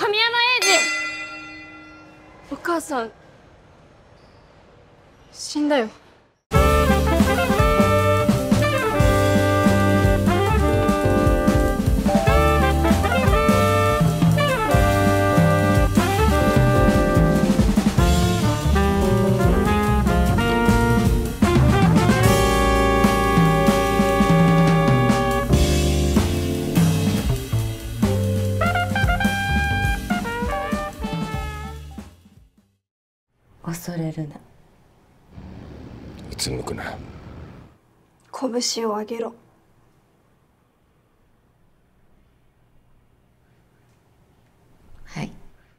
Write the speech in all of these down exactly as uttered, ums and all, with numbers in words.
神山英二。お母さん死んだよ。 恐れるな。 うつむくな。 拳を上げろ。 はい。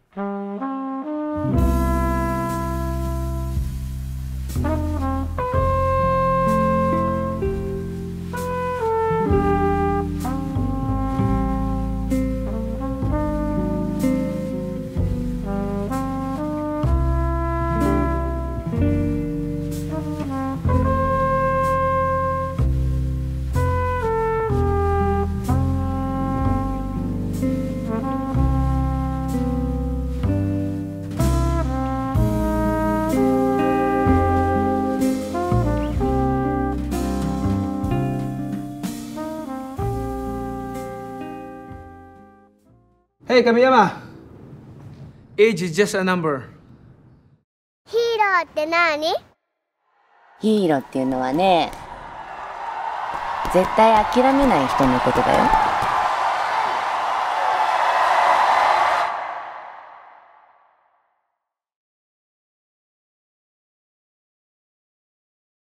Hey, Kamiyama! Age is just a number. ヒーローって何？ ヒーローっていうのはね、絶対諦めない人のことだよ。